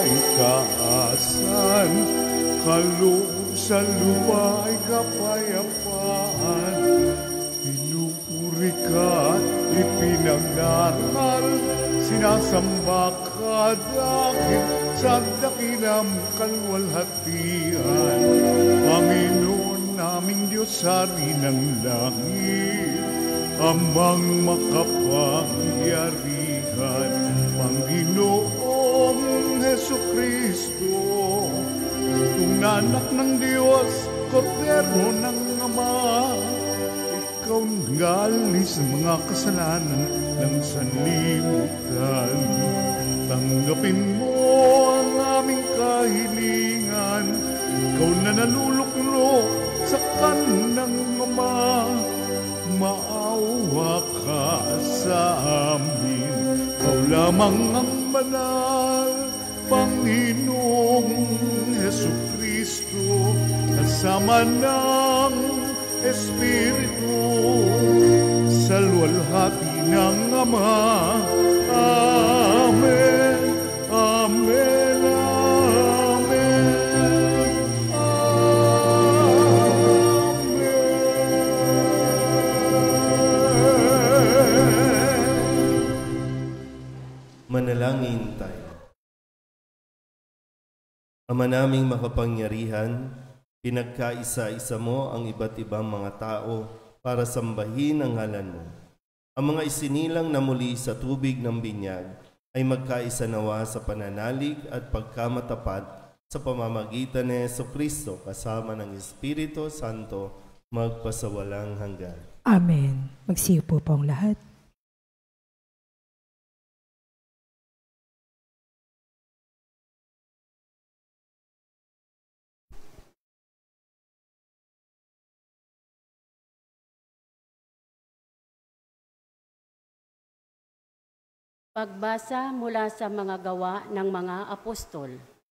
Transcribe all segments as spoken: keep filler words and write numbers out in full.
kaasan, kalusa lupa ay kapayapaan. Pinupuri ka, ipinagdaral, sinasamba ka dahil sa dakilang kalwalhatian. Panginoon naming Diyos, Hari ng langit, Amang makapangyarihan, Panginoong Hesukristo, Tungnanak ng Diyos, Kordero ng Ama, ikaw nagalis ng mga kasalanan ng sanlibutan. Tanggapin mo ang aming kahilingan, ikaw na naluluklok sa kanang Ama. Maawa ka sa amin, ikaw lamang ang banal, Panginoong Hesukristo, kasama ng Espiritu, sa luwalhati ng Ama. Amen, amen, amen, amen. Manalangin tayo. Ama naming makapangyarihan, pinagkaisa-isa mo ang iba't ibang mga tao para sambahin ang ngalan mo. Ang mga isinilang na muli sa tubig ng binyag ay magkaisa nawa sa pananalig at pagkamatapat sa pamamagitan ni Jesucristo kasama ng Espiritu Santo magpasawalang hanggan. Amen. Magsiyo po po ang lahat. Pagbasa mula sa mga gawa ng mga apostol.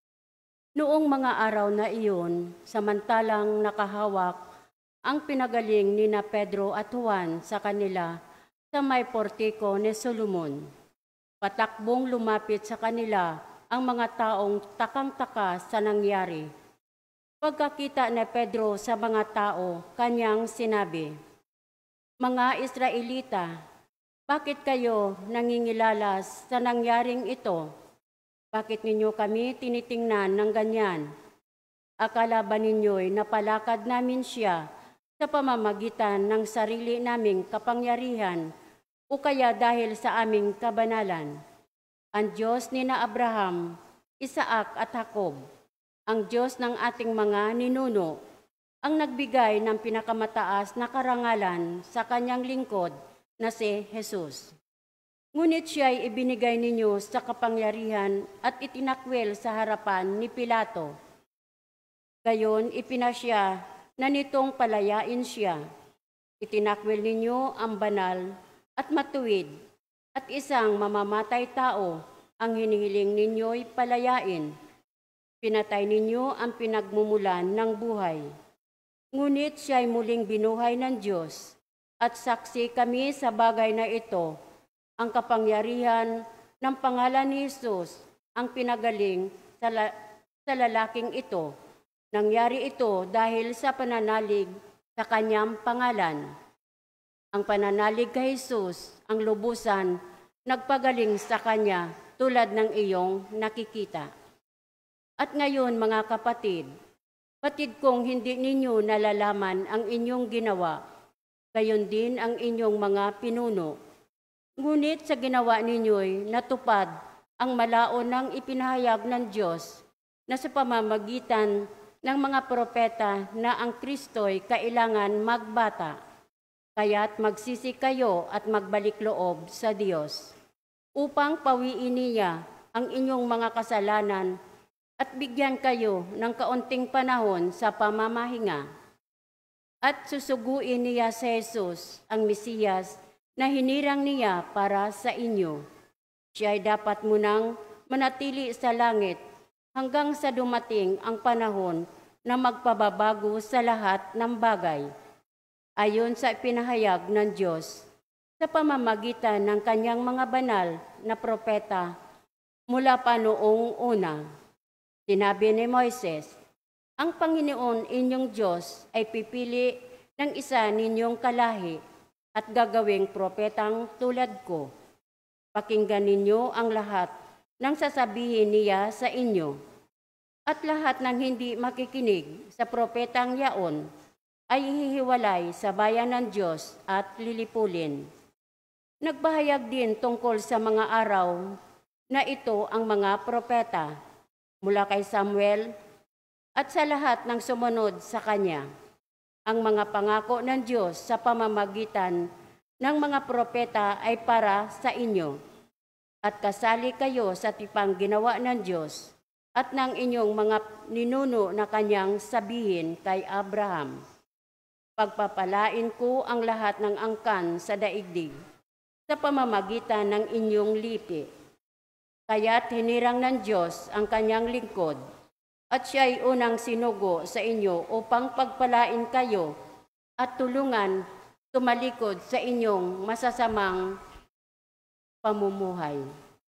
Noong mga araw na iyon, samantalang nakahawak ang pinagaling ni na Pedro at Juan sa kanila sa may portiko ni Solomon, patakbong lumapit sa kanila ang mga taong takang-taka sa nangyari. Pagkakita ni Pedro sa mga tao, kanyang sinabi, "Mga Israelita, bakit kayo nangingilalas sa nangyaring ito? Bakit ninyo kami tinitingnan ng ganyan? Akala ba ninyo'y napalakad namin siya sa pamamagitan ng sarili naming kapangyarihan o kaya dahil sa aming kabanalan? Ang Diyos ni na Abraham, Isaac at Jacob, ang Diyos ng ating mga ninuno, ang nagbigay ng pinakamataas na karangalan sa kanyang lingkod na si Jesus. Ngunit siya'y ibinigay ninyo sa kapangyarihan at itinakwil sa harapan ni Pilato. Gayon ipinasya na nitong palayain siya. Itinakwil ninyo ang banal at matuwid at isang mamamatay tao ang hinihiling ninyo'y palayain. Pinatay ninyo ang pinagmumulan ng buhay. Ngunit siya'y muling binuhay ng Diyos. At saksi kami sa bagay na ito, ang kapangyarihan ng pangalan ni Jesus, ang pinagaling sa, la sa lalaking ito. Nangyari ito dahil sa pananalig sa kanyang pangalan. Ang pananalig kay Jesus, ang lubusan, nagpagaling sa kanya tulad ng iyong nakikita. At ngayon mga kapatid, batid kong hindi ninyo nalalaman ang inyong ginawa, gayon din ang inyong mga pinuno. Ngunit sa ginawa ninyo'y natupad ang malaon ng ipinahayag ng Diyos na sa pamamagitan ng mga propeta na ang Kristo'y kailangan magbata. Kaya't magsisi kayo at magbalik loob sa Diyos, upang pawiin niya ang inyong mga kasalanan at bigyan kayo ng kaunting panahon sa pamamahinga. At susuguin niya si Jesus, ang Mesiyas, na hinirang niya para sa inyo. Siya ay dapat munang manatili sa langit hanggang sa dumating ang panahon na magpababago sa lahat ng bagay, ayon sa ipinahayag ng Diyos sa pamamagitan ng kanyang mga banal na propeta mula pa noong una. Sinabi ni Moises, ang Panginoon inyong Diyos ay pipili ng isa ninyong kalahi at gagawing propetang tulad ko. Pakinggan ninyo ang lahat ng sasabihin niya sa inyo. At lahat ng hindi makikinig sa propetang yaon ay hihiwalay sa bayan ng Diyos at lilipulin. Nagbahayag din tungkol sa mga araw na ito ang mga propeta mula kay Samuel at sa lahat ng sumunod sa kanya. Ang mga pangako ng Diyos sa pamamagitan ng mga propeta ay para sa inyo. At kasali kayo sa tipang ginawa ng Diyos at ng inyong mga ninuno na kanyang sabihin kay Abraham. Pagpapalain ko ang lahat ng angkan sa daigdig sa pamamagitan ng inyong lipi. Kaya't hinirang ng Diyos ang kanyang lingkod at siya'y unang sinugo sa inyo upang pagpalain kayo at tulungan tumalikod sa inyong masasamang pamumuhay.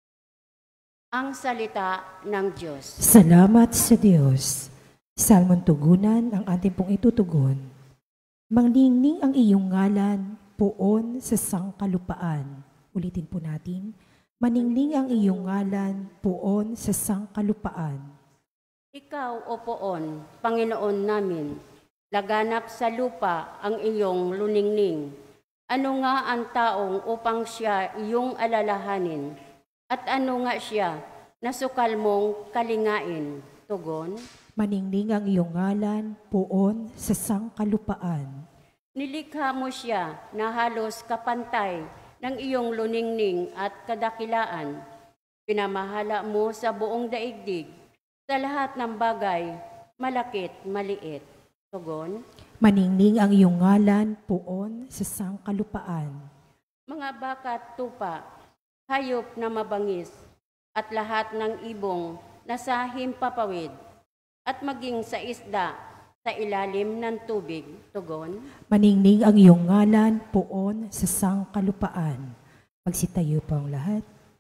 Ang salita ng Diyos. Salamat sa Diyos. Salmon tugunan ang ating pong itutugon. Mangningning ang iyong ngalan, poon sa sangkalupaan. Ulitin po natin. Maningning ang iyong ngalan, poon sa sangkalupaan. Ikaw, O Poon, Panginoon namin, laganap sa lupa ang iyong luningning. Ano nga ang taong upang siya iyong alalahanin? At ano nga siya na sukal mong kalingain? Tugon. Maningning ang iyong ngalan, poon sa sangkalupaan. Nilikha mo siya na halos kapantay ng iyong luningning at kadakilaan. Pinamahala mo sa buong daigdig, sa lahat ng bagay, malakit, maliit. Tugon. Maningning ang iyong ngalan, poon sa sangkalupaan. Mga bakat tupa, hayop na mabangis, at lahat ng ibong na sa himpapawid, at maging sa isda sa ilalim ng tubig. Tugon. Maningning ang iyong ngalan, poon sa sangkalupaan. Magsitayo po ang lahat.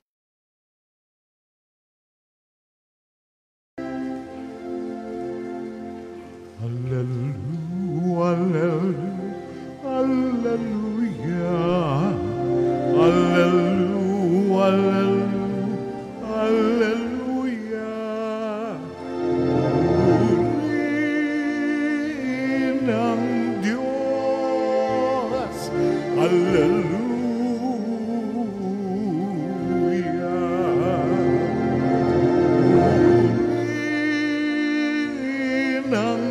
Hallelujah, hallelujah, hallelujah, hallelujah. Purihin ang Diyos, hallelujah. Purihin ang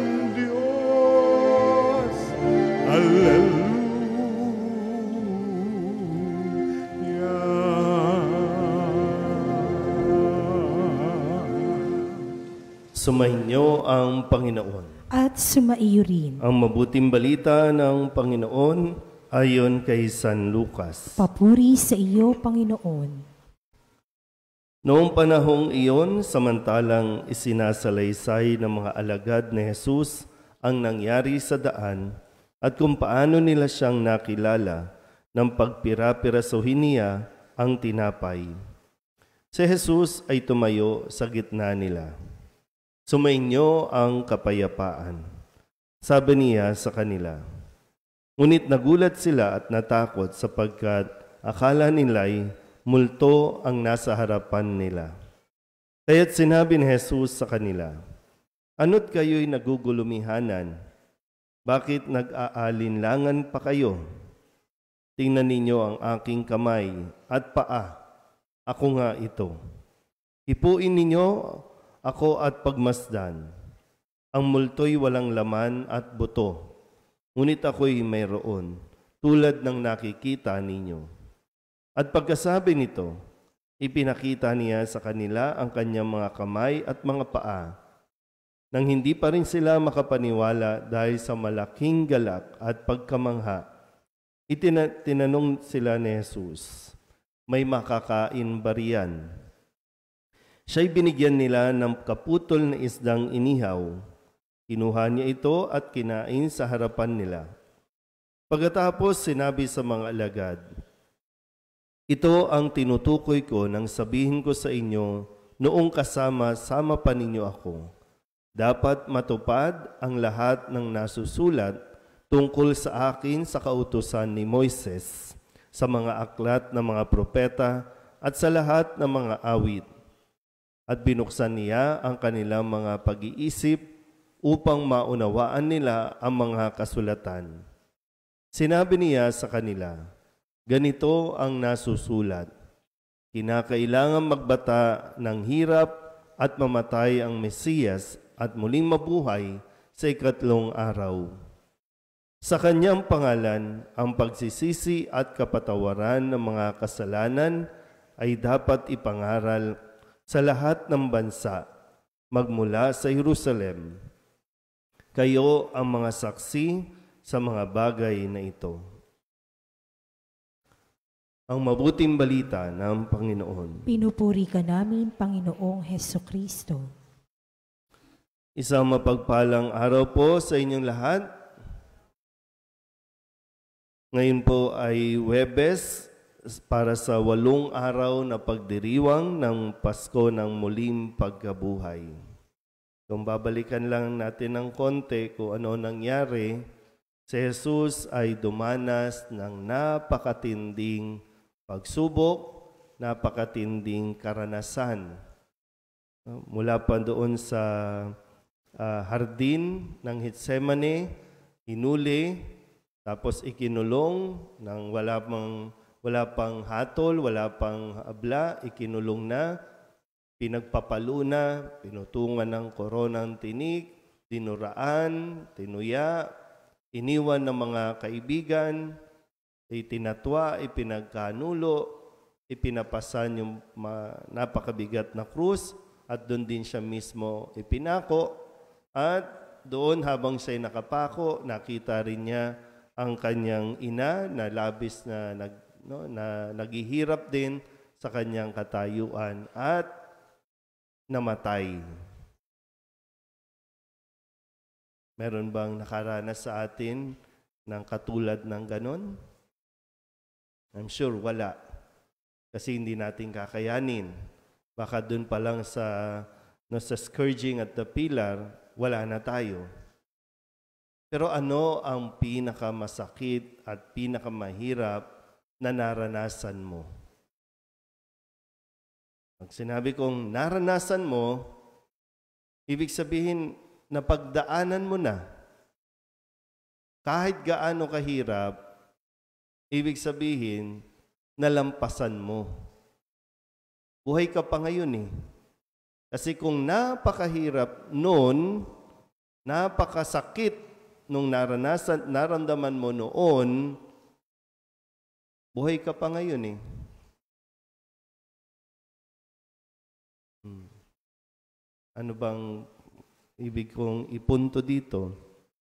Sumainyo ang Panginoon. At sumaiyo rin. Ang mabuting balita ng Panginoon ayon kay San Lucas. Papuri sa iyo, Panginoon. Noong panahong iyon, samantalang isinasalaysay ng mga alagad ni Jesus ang nangyari sa daan at kung paano nila siyang nakilala nang pagpira-pirasuhin niya ang tinapay. Si Jesus ay tumayo sa gitna nila. Sumainyo ang kapayapaan, sabi niya sa kanila. Ngunit nagulat sila at natakot sapagkat akala nila'y multo ang nasa harapan nila. Kaya't sinabi ni Jesus sa kanila, ano't kayo'y nagugulumihanan? Bakit nag-aalinlangan pa kayo? Tingnan ninyo ang aking kamay at paa. Ako nga ito. Hipuin ninyo ako at pagmasdan. Ang multo'y walang laman at buto, ngunit ako'y mayroon, tulad ng nakikita ninyo. At pagkasabi nito, ipinakita niya sa kanila ang kanyang mga kamay at mga paa, nang hindi pa rin sila makapaniwala dahil sa malaking galak at pagkamangha. Itina- tinanong sila ni Jesus, may makakain ba riyan? Siya'y binigyan nila ng kaputol na isdang inihaw. Kinuha niya ito at kinain sa harapan nila. Pagkatapos sinabi sa mga alagad, ito ang tinutukoy ko nang sabihin ko sa inyo noong kasama-sama pa ninyo ako. Dapat matupad ang lahat ng nasusulat tungkol sa akin sa kautusan ni Moises, sa mga aklat ng mga propeta at sa lahat ng mga awit. At binuksan niya ang kanilang mga pag-iisip upang maunawaan nila ang mga kasulatan. Sinabi niya sa kanila, ganito ang nasusulat. Kinakailangan magbata ng hirap at mamatay ang Mesiyas at muling mabuhay sa ikatlong araw. Sa kanyang pangalan, ang pagsisisi at kapatawaran ng mga kasalanan ay dapat ipangaral sa lahat ng bansa, magmula sa Jerusalem. Kayo ang mga saksi sa mga bagay na ito. Ang mabuting balita ng Panginoon. Pinupuri ka namin, Panginoong Hesukristo. Isang mapagpalang araw po sa inyong lahat. Ngayon po ay Huwebes para sa walong araw na pagdiriwang ng Pasko ng muling pagkabuhay. Kung babalikan lang natin ng konti kung ano nangyari, si Jesus ay dumanas ng napakatinding pagsubok, napakatinding karanasan. Mula pa doon sa uh, hardin ng Getsemane, hinuli, tapos ikinulong ng wala pang, wala pang hatol, wala pang abla, ikinulong na, pinagpapalo na, pinutungan ng koronang tinik, dinuraan, tinuya, iniwan ng mga kaibigan, itinatwa, ipinagkanulo, ipinapasan yung napakabigat na krus, at doon din siya mismo ipinako. At doon habang siya'y nakapako, nakita rin niya ang kanyang ina na labis na, nag, no, na naghihirap din sa kanyang katayuan at namatay. Meron bang nakaranas sa atin ng katulad ng ganon? I'm sure wala. Kasi hindi natin kakayanin. Baka dun pa lang sa, no, sa scourging at the pillar, wala na tayo. Pero ano ang pinakamasakit at pinakamahirap na naranasan mo? Pag sinabi kong naranasan mo, ibig sabihin na pagdaanan mo na. Kahit gaano kahirap, ibig sabihin, nalampasan mo. Buhay ka pa ngayon eh. Kasi kung napakahirap noon, napakasakit nung naranasan, naramdaman mo noon, buhay ka pa ngayon eh. Hmm. Ano bang ibig kong ipunto dito?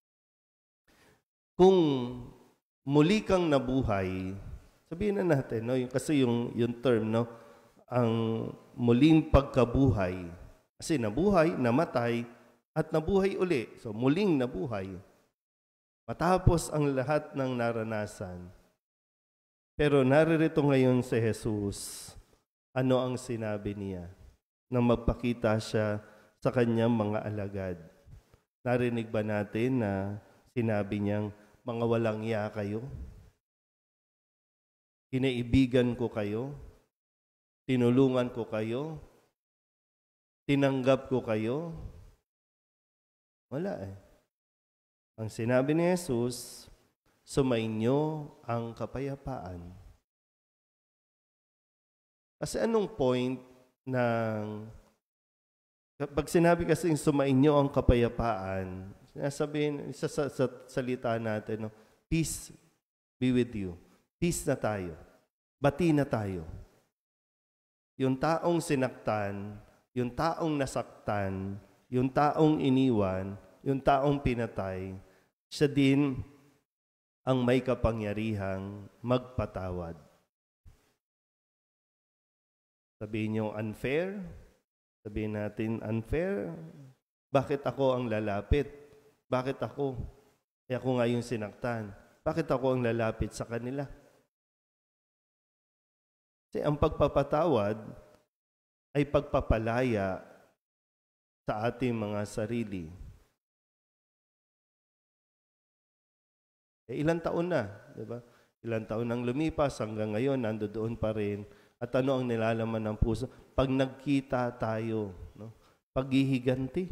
Kung muli kang nabuhay, sabihin na natin, no? Kasi yung, yung term, no? Ang muling pagkabuhay. Kasi nabuhay, namatay, at nabuhay uli. So, muling nabuhay. Matapos ang lahat ng naranasan. Pero naririto ngayon si Jesus. Ano ang sinabi niya? Nang magpakita siya sa kanyang mga alagad. Narinig ba natin na sinabi niyang, mga walang iya kayo? Kinaibigan ko kayo? Tinulungan ko kayo? Tinanggap ko kayo? Wala eh. Ang sinabi ni Jesus, sumainyo ang kapayapaan. Kasi anong point ng, pag sinabi kasi sumainyo ang kapayapaan, sinasabihin, isa sa, sa salita natin, no, peace be with you. Peace na tayo. Bati na tayo. Yung taong sinaktan, yung taong nasaktan, yung taong iniwan, yung taong pinatay, siya din ang may kapangyarihang magpatawad. Sabihin niyo unfair? Sabihin natin unfair? Bakit ako ang lalapit? Bakit ako? Eh ako nga yung sinaktan. Bakit ako ang lalapit sa kanila? Kasi ang pagpapatawad, ay pagpapalaya sa ating mga sarili. Eh, ilang taon na, di ba? Ilang taon nang lumipas hanggang ngayon, nandoon pa rin. At ano ang nilalaman ng puso? Pag nagkita tayo, no? Paghihiganti.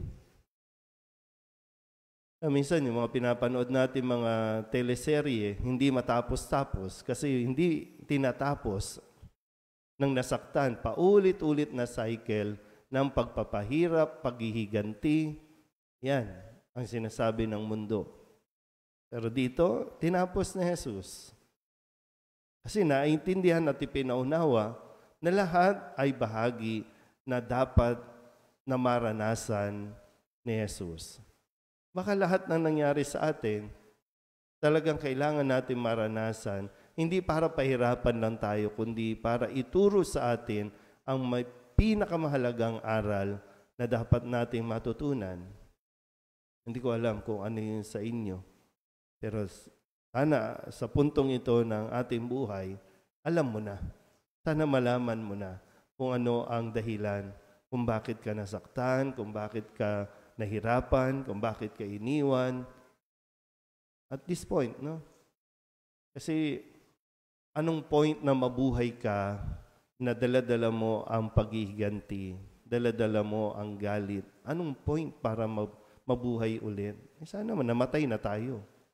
Ah, minsan, yung mga pinapanood natin mga teleserye, hindi matapos-tapos kasi hindi tinatapos ng nasaktan. Paulit-ulit na cycle ng pagpapahirap, paghihiganti. Yan ang sinasabi ng mundo. Pero dito, tinapos ni Jesus. Kasi naintindihan at ipinaunawa na lahat ay bahagi na dapat na maranasan ni Jesus. Baka lahat ng nangyari sa atin, talagang kailangan natin maranasan, hindi para pahirapan lang tayo, kundi para ituro sa atin ang may pinakamahalagang aral na dapat nating matutunan. Hindi ko alam kung ano yun sa inyo. Pero sana sa puntong ito ng ating buhay, alam mo na. Sana malaman mo na kung ano ang dahilan, kung bakit ka nasaktan, kung bakit ka nahirapan, kung bakit ka iniwan. At this point, no? Kasi anong point na mabuhay ka na dala-dala mo ang paghihiganti, dala-dala mo ang galit? Anong point para mabuhay ulit? Eh, sana man namatay na tayo.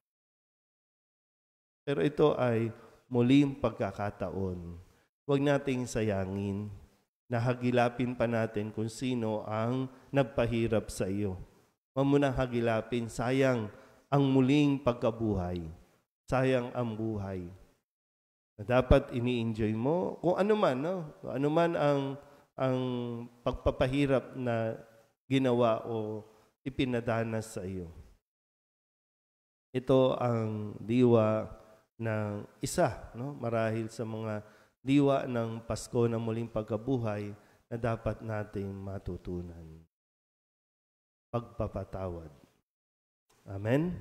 Pero ito ay muling pagkakataon. Huwag nating sayangin. Nahagilapin pa natin kung sino ang nagpahirap sa iyo. Huwag mo nang hagilapin, sayang ang muling pagkabuhay. Sayang ang buhay. Na dapat ini-enjoy mo kung ano man, no? Kung ano man ang, ang pagpapahirap na ginawa o ipinadanas sa iyo. Ito ang diwa ng isa, no? Marahil sa mga diwa ng Pasko na muling pagkabuhay na dapat nating matutunan. Pagpapatawad. Amen?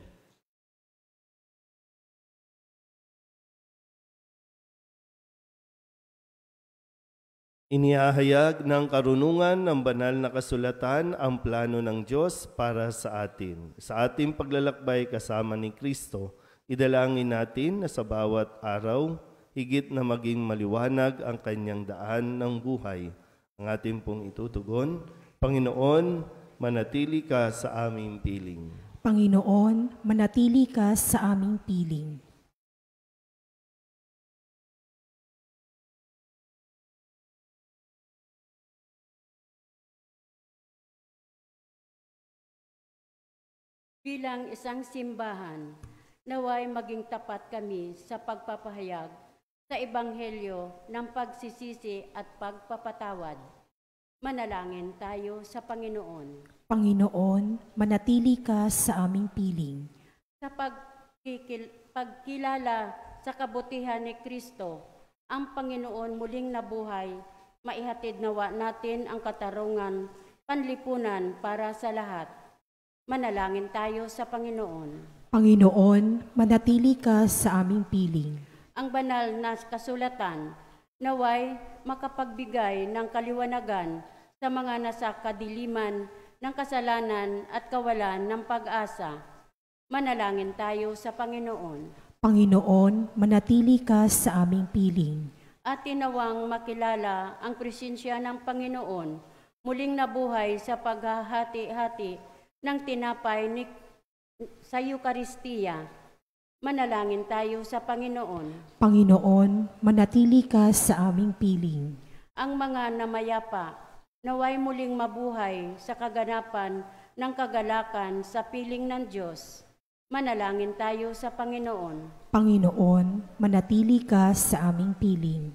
Inihahayag ng karunungan ng banal na kasulatan ang plano ng Diyos para sa atin. Sa ating paglalakbay kasama ni Kristo, idalangin natin na sa bawat araw, higit na maging maliwanag ang kanyang daan ng buhay. Ang ating pong itutugon, Panginoon, manatili ka sa aming piling. Panginoon, manatili ka sa aming piling. Bilang isang simbahan, naway maging tapat kami sa pagpapahayag sa Ebanghelyo ng pagsisisi at pagpapatawad. Manalangin tayo sa Panginoon. Panginoon, manatili ka sa aming piling. Sa pagkikil, pagkilala sa kabutihan ni Kristo, ang Panginoon muling nabuhay, maihatid nawa natin ang katarungan, panlipunan para sa lahat. Manalangin tayo sa Panginoon. Panginoon, manatili ka sa aming piling. Ang banal na kasulatan, naway makapagbigay ng kaliwanagan sa mga nasa kadiliman ng kasalanan at kawalan ng pag-asa. Manalangin tayo sa Panginoon. Panginoon, manatili ka sa aming piling. At tinawang makilala ang presensya ng Panginoon, muling nabuhay sa paghahati-hati ng tinapay ni, sa Eukaristiya. Manalangin tayo sa Panginoon. Panginoon, manatili ka sa aming piling. Ang mga namayapa, naway muling mabuhay sa kaganapan ng kagalakan sa piling ng Diyos. Manalangin tayo sa Panginoon. Panginoon, manatili ka sa aming piling.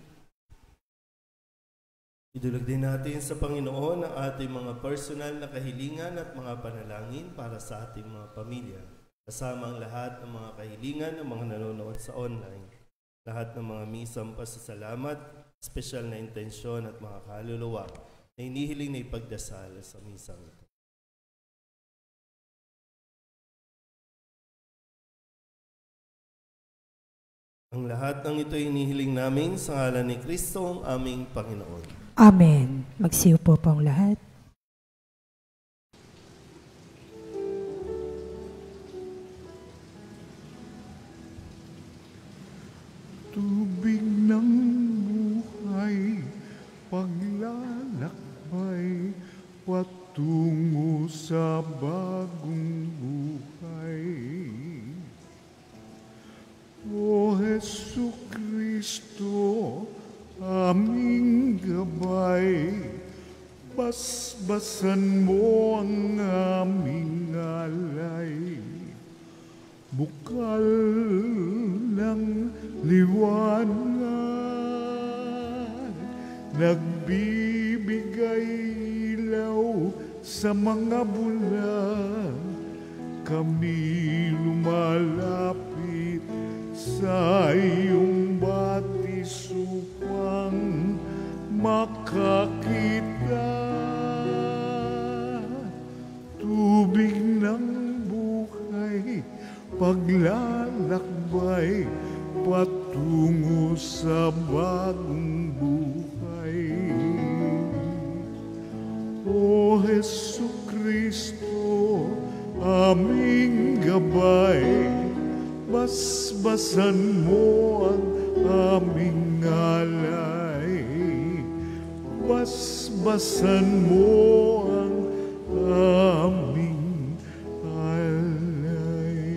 Idulog din natin sa Panginoon ang ating mga personal na kahilingan at mga panalangin para sa ating mga pamilya. Kasama ang lahat ng mga kahilingan ng mga nanonood sa online. Lahat ng mga misang pasasalamat, espesyal na intensyon at mga kaluluwa na inihiling na ipagdasal sa misang ito. Ang lahat ng ito inihiling namin sa ngalan ni Kristo, ang aming Panginoon. Amen. Magsiupo po ang lahat. Tubig ng buhay, paglalakbay, patungo sa bagong buhay. O Hesu Kristo, aming gabay, basbasan mo ang aming alay. Bukal ng liwanag, nagbibigay ilaw sa mga bulag. Kami lumalapit sa iyong batis upang makakita. Tubig ng buhay, paglalakbay, patungo sa bagong buhay. O Hesu Kristo, aming gabay, basbasan mo ang aming alay. Basbasan mo ang aming alay.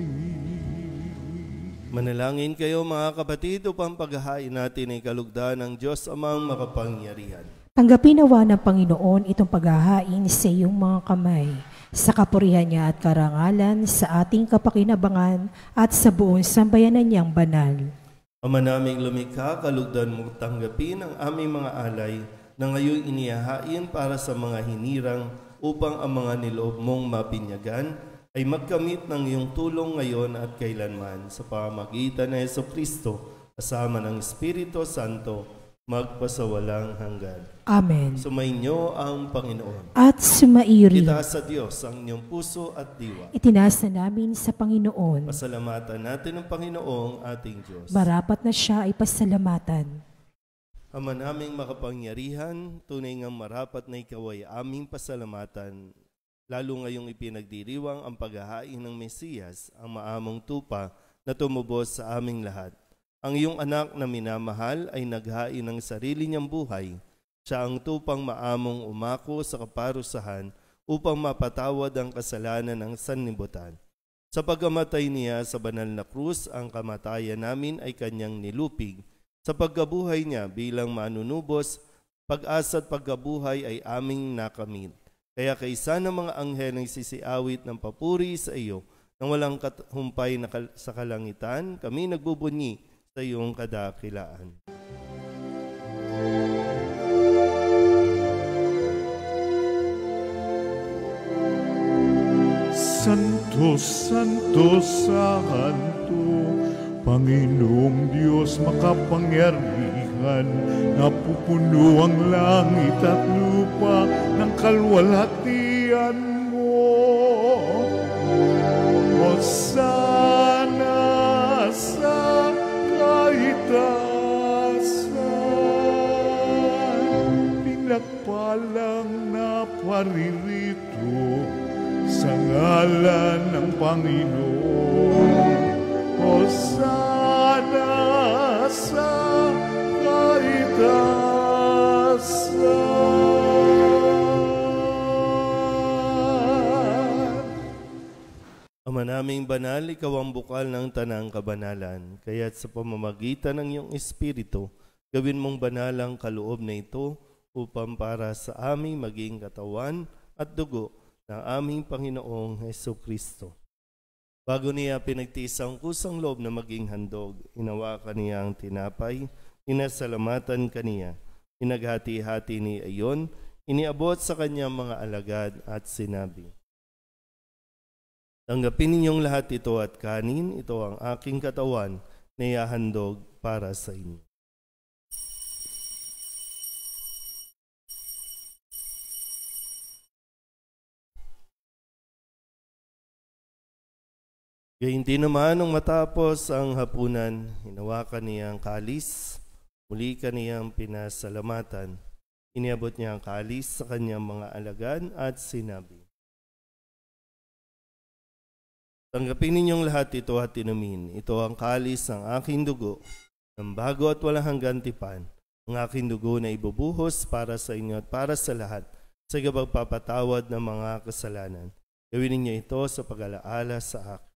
Manalangin kayo mga kapatid upang paghahain natin ay kalugdan ng Diyos amang makapangyarihan. Tanggapin nawa ng Panginoon itong paghahain sa iyong mga kamay, sa kapurihan niya at karangalan, sa ating kapakinabangan at sa buong sambayanan niyang banal. Ama naming lumikha, kalugdan mo tanggapin ang aming mga alay na ngayon inihahain para sa mga hinirang upang ang mga niloob mong mapinyagan ay magkamit ng iyong tulong ngayon at kailanman sa pamamagitan ng Hesu Kristo kasama ng Espiritu Santo magpasawalang hanggan. Amen. Sumainyo ang Panginoon. At sumairi. Itaas sa Diyos ang inyong puso at diwa. Itinaas na namin sa Panginoon. Pasalamatan natin ang Panginoong ating Diyos. Marapat na siya ay pasalamatan. Ama naming makapangyarihan, tunay ngang marapat na ikaw ay aming pasalamatan, lalo ngayong ipinagdiriwang ang paghahain ng Mesiyas, ang maamong tupa na tumubos sa aming lahat. Ang iyong anak na minamahal ay naghain ng sarili niyang buhay. Siya ang tupang maamong umako sa kaparusahan upang mapatawad ang kasalanan ng sanlibutan. Sa pagkamatay niya sa banal na krus, ang kamatayan namin ay kanyang nilupig. Sa pagkabuhay niya bilang manunubos, pag-asa at pagkabuhay ay aming nakamit. Kaya kaisa ng mga anghel ang sisiawit ng papuri sa iyo, nang walang humpay na kal- sa kalangitan, kami nagbubunyi sa iyong kadakilaan. Santo, Santo, Santo, Panginoong Diyos makapangyarihan, napupuno ang langit at lupa ng kalwalhatian mo. Hosana sa kaitaasan, pinagpalang na paririto sa ngalan ng Panginoon. Hosana sa kaitaasan. Ama naming banal, ikaw ang bukal ng tanang kabanalan, kaya't sa pamamagitan ng iyong Espiritu, gawin mong banal ang kaloob na ito upang para sa aming maging katawan at dugo ng aming Panginoong Hesu Kristo. Bago niya pinagtiis ang kusang loob na maging handog, hinawakan niya ang tinapay, inasalamatan kaniya, inaghati-hati ni ayon, iniabot sa kanyang mga alagad at sinabi, tanggapin ninyong lahat ito at kanin, ito ang aking katawan na ihahandog para sa inyo. Gayun din naman, nung matapos ang hapunan, hinawakan niya ang kalis, muli kaniyang pinasalamatan, Iniabot niya ang kalis sa kanyang mga alagad at sinabi, "Tanggapin ninyong lahat ito at inumin. Ito ang kalis ng aking dugo, ng bago at walang hanggang tipan, ang aking dugo na ibubuhos para sa inyo at para sa lahat, sa pagpapatawad ng mga kasalanan. Gawin ninyo ito sa pag-alaala sa akin."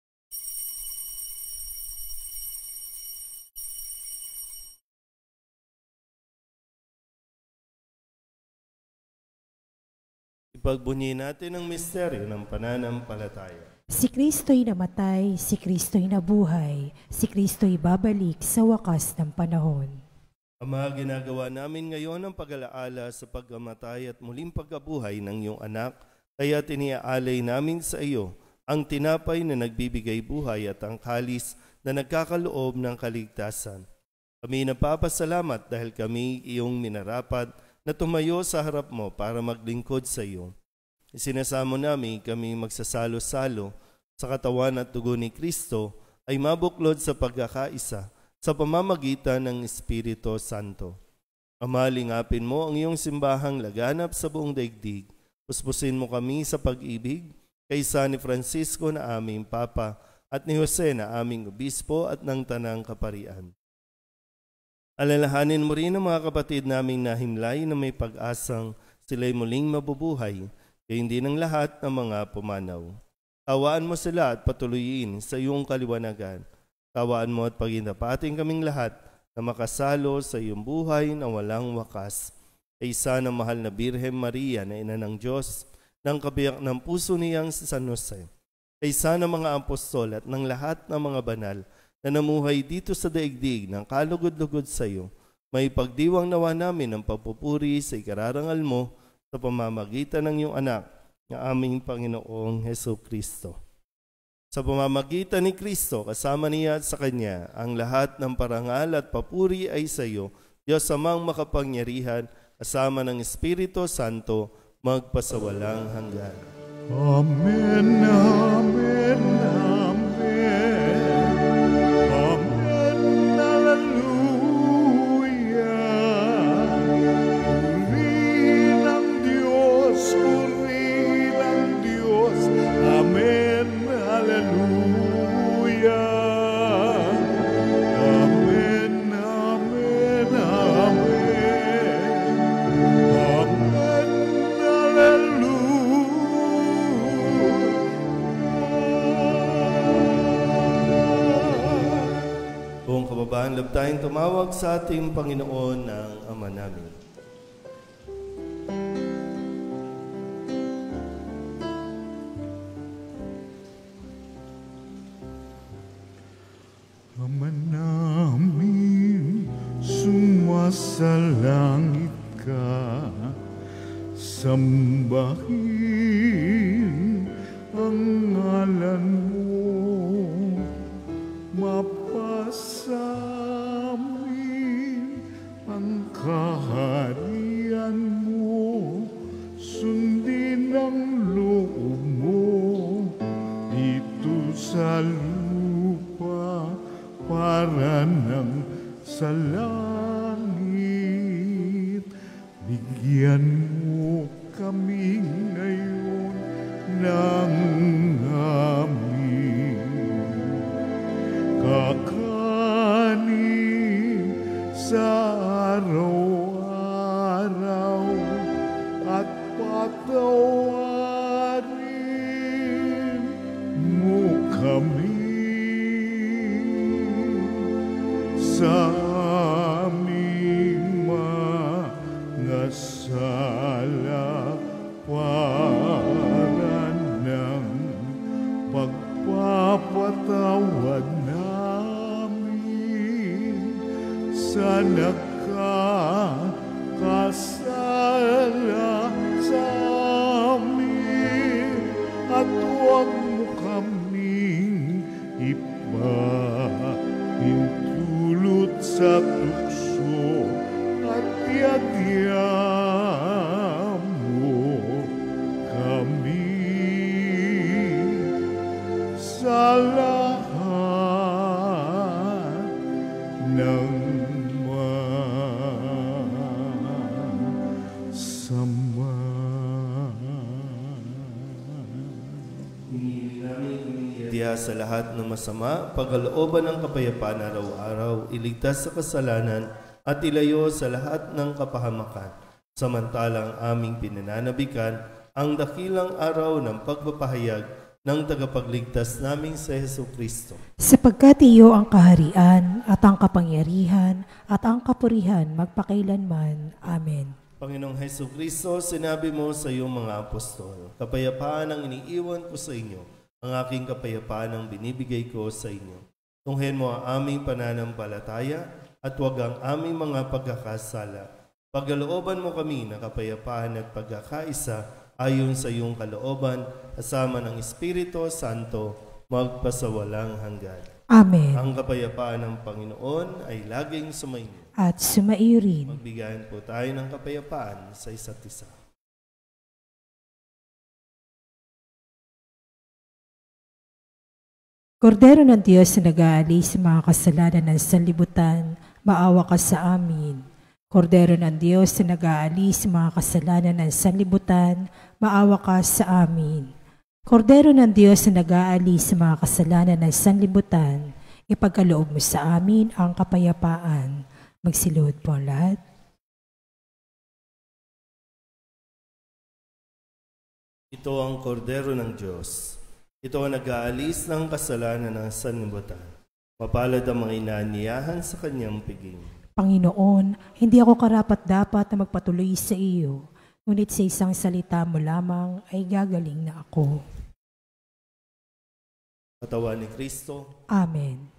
Ipagbunyi natin ang misteryo ng pananampalataya. Si Kristo'y namatay, si Kristo'y nabuhay, si Kristo'y babalik sa wakas ng panahon. Ama, ginagawa namin ngayon ang pag-alaala sa pagkamatay at muling pagkabuhay ng iyong anak, kaya tiniaalay namin sa iyo ang tinapay na nagbibigay buhay at ang kalis na nagkakaloob ng kaligtasan. Kami napapasalamat dahil kami iyong minarapat na tumayo sa harap mo para maglingkod sa iyo. Isinasamo namin kami magsasalo-salo sa katawan at dugo ni Kristo ay mabuklod sa pagkakaisa sa pamamagitan ng Espiritu Santo. Ama, lingapin mo ang iyong simbahang laganap sa buong daigdig. Puspusin mo kami sa pag-ibig kaysa ni Francisco na aming Papa at ni Jose na aming Obispo at ng Tanang Kaparian. Alalahanin mo rin ang mga kapatid naming nahimlay na may pag-asang sila'y muling mabubuhay, kaya hindi ng lahat ng mga pumanaw. Tawaan mo sila at patuloyin sa iyong kaliwanagan. Tawaan mo at pagindapating kaming lahat na makasalo sa iyong buhay na walang wakas. Kaysa ng mahal na Birhen Maria na ina ng Diyos, ng kabiyak ng puso niyang si San Jose. Kaysa ng mga apostol at ng lahat ng mga banal na namuhay dito sa daigdig ng kalugod-lugod sa iyo, may pagdiwang nawa namin ang pagpupuri sa ikararangal mo sa pamamagitan ng iyong anak, na aming Panginoong Heso Kristo. Sa pamamagitan ni Kristo, kasama niya at sa Kanya, ang lahat ng parangal at papuri ay sa iyo, Diyos amang makapangyarihan, kasama ng Espiritu Santo, magpasawalang hanggan. Amen, amen, amen. Amen, hallelujah. Purihin ang Diyos, purihin ang Diyos. Amen, hallelujah. Amen, amen, amen. Amen, hallelujah. Buong kababahan, lab tayong tumawag sa ating Panginoon ng Ama namin. Ama namin, sumasalangit ka, sambahin ang ngalan mo, mapasamin ang kaharian mo, sundin ang loob mo, dito sa lupa para nang sa langit. Bigyan mo kami ngayon ng aming kakanin sa araw-araw at patawarin mo kami sa aming mga sala para ng pagpapatawad namin sa nakakasala sa amin, at huwag mo kaming ipahintulot sa tukso at yadya mo kami sa lahat ng mga sa lahat ng masama, pagkalooban ng kapayapaan araw-araw, iligtas sa kasalanan, at ilayo sa lahat ng kapahamakan. Samantalang aming pinananabikan ang dakilang araw ng pagpapahayag ng tagapagligtas naming si Jesucristo. Sapagkat iyo ang kaharian at ang kapangyarihan at ang kapurihan magpakailanman. Amen. Panginoong Jesucristo, sinabi mo sa iyong mga apostol, kapayapaan ang iniiwan ko sa inyo, ang aking kapayapaan ang binibigay ko sa inyo. Tunghen mo ang aming pananampalataya at huwag ang aming mga pagkakasala. Pagkalooban mo kami na kapayapaan at pagkakaisa ayon sa iyong kalooban, kasama ng Espiritu Santo, magpasawalang hanggan. Amen. Ang kapayapaan ng Panginoon ay laging sumainyo. At sumaiyo rin. Magbigayan po tayo ng kapayapaan sa isa't isa. Kordero ng Diyos na nag-aalis sa mga kasalanan ng sanlibutan, maawa ka sa amin. Kordero ng Diyos na nag-aalis sa mga kasalanan ng sanlibutan, maawa ka sa amin. Kordero ng Diyos na nag-aalis sa mga kasalanan ng sanlibutan, ipagkaloob mo sa amin ang kapayapaan. Magsiluhod po ang lahat. Ito ang kordero ng Diyos. Ito ang nag-aalis ng kasalanan ng sanlibutan. Mapalad ang mga inaaniyahan sa kanyang piging. Panginoon, hindi ako karapat-dapat na magpatuloy sa iyo, ngunit sa isang salita mo lamang ay gagaling na ako. Katawan ni Kristo. Amen.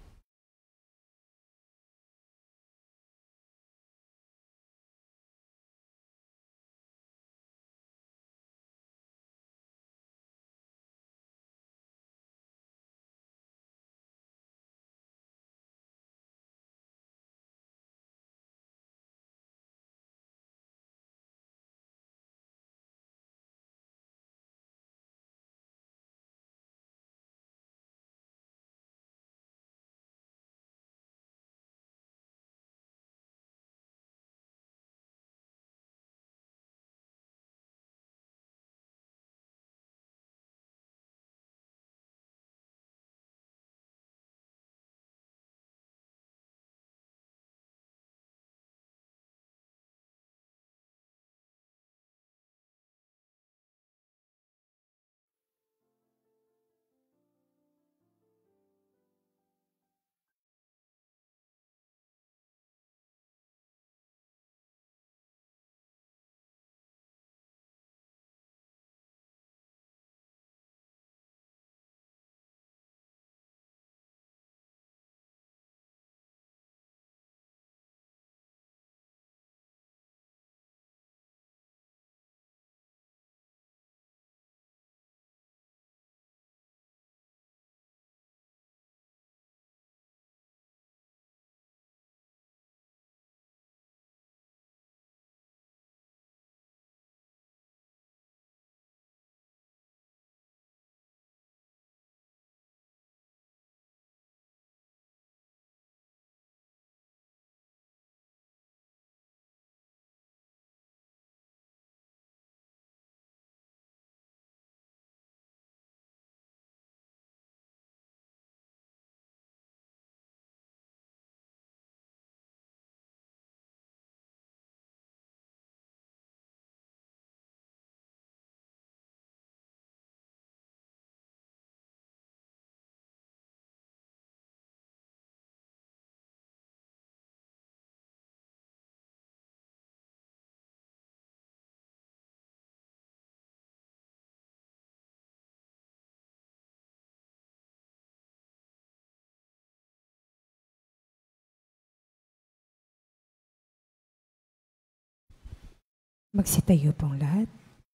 Magsitayo pong lahat.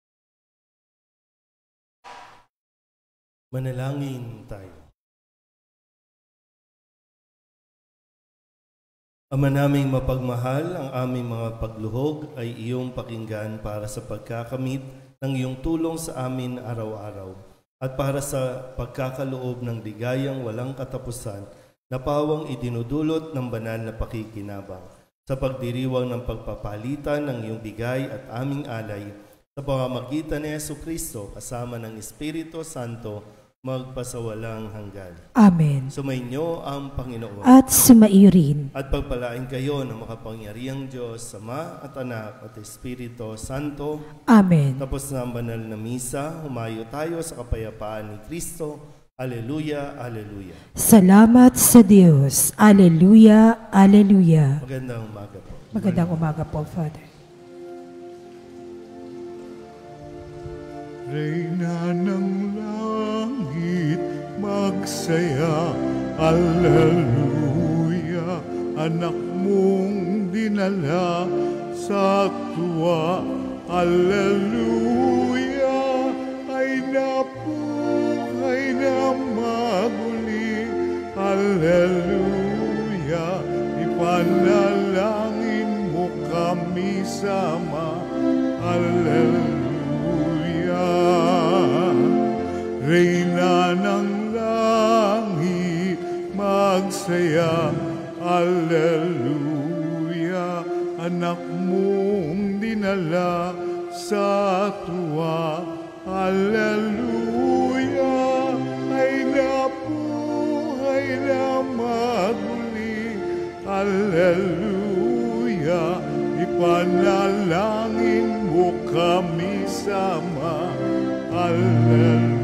Manalangin tayo. Ama naming mapagmahal, ang aming mga pagluhog ay iyong pakinggan para sa pagkakamit ng iyong tulong sa amin araw-araw at para sa pagkakaloob ng ligayang walang katapusan na pawang idinudulot ng banal na pakikinabang sa pagdiriwang ng pagpapalitan ng iyong bigay at aming alay sa pamamagitan ni Jesucristo kasama ng Espiritu Santo magpasawalang hanggan. Amen. Sumainyo ang Panginoon. At sumaiyo rin. At pagpalain kayo ng makapangyarihang Diyos, Ama at Anak at Espiritu Santo. Amen. Tapos na ang banal na misa, humayo tayo sa kapayapaan ni Kristo. Alleluia, alleluia. Salamat sa Diyos. Alleluia, alleluia. Magandang umaga po. Magandang umaga po, Father. Reyna ng langit, magsaya, Alleluia. Anak mong dinala sa tuwa, Alleluia. Ay nabuhay na maguli, Alleluia. Ipanalangin mo kami sama, Alleluia. Reyna ng langit, magsaya, Alleluia. Anak mong dinala sa tuwa, Alleluia. Ay nabuhay na maguli, Alleluia. Ipanalangin mo kami sama, Alleluia.